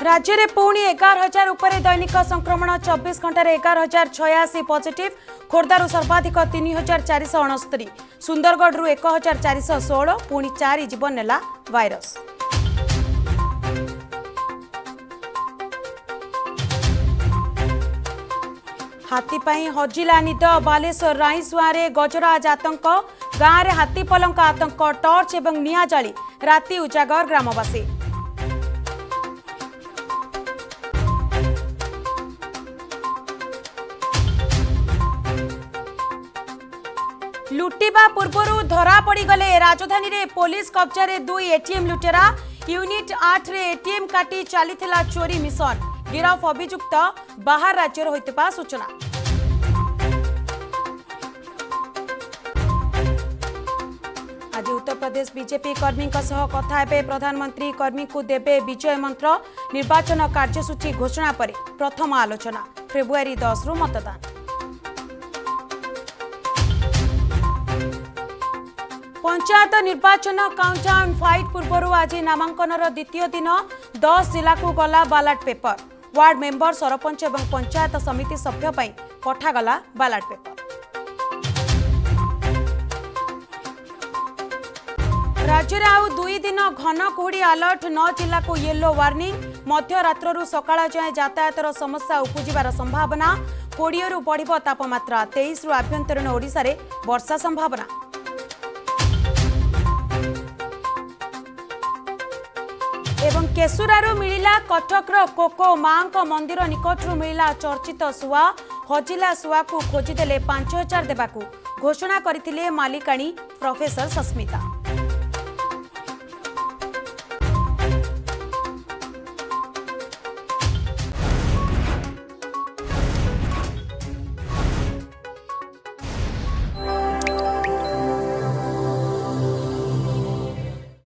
राज्य में पुणी 11,000 उपरे दैनिक संक्रमण 24 घंटे 11,086 पॉजिटिव। खोर्धारू सर्वाधिक 3,469 सुंदरगढ़ 1,416 पुणी 4 जीवन नेला वायरस। हाथी पाई हजिला निद बालेश्वर राईसुआ गजराज आतंक गाँव में हाथी पलंक आतंक टर्च और निआ जाली राति उजागर ग्रामवासी। लुटिबा पूर्व धरा पड़ी गले राजधानी रे पुलिस कब्जा रे 2 एटीएम लुटेरा। यूनिट 8 रे एटीएम काटी चलीथिला चोरी मिशन। गिरफ अभियुक्त बाहर राज्यर होइतबा सूचना। आज उत्तर प्रदेश बीजेपी कर्मी सह कथा हेबे प्रधानमंत्री। कर्मी को देबे विजय मंत्र। निर्वाचन कार्यसूची घोषणा पर प्रथम आलोचना। फेब्रुआरी 10 रु मतदान। पंचायत निर्वाचन काउंटडाउन फाइट पूर्व आज नामांकनर द्वितीय दिन 10 जिला को गला ballot paper. Ward member sarpanch और पंचायत समिति सभ्य पठागला बालाट पेपर। राज्य में आउ 2 दिन घन कुहुड़ी अलर्ट। 9 जिला को येलो वार्निंग। मध्यरात्रु सकाळ जाए यातायातर समस्या उपजिबार संभावना। 20 रु बढ़िबो तापमात्रा। 23 रु आभ्यंतरीण ओडिशा रे वर्षा संभावना। एवं केशुरारू मिलिला कटकर कोको। मां मंदिर निकटरू मिलिला चर्चित सुआ। हजिला सुआ को खोजिदेले 5,000 देवाकू घोषणा करथिले मालिकाणी प्रोफेसर सस्मिता।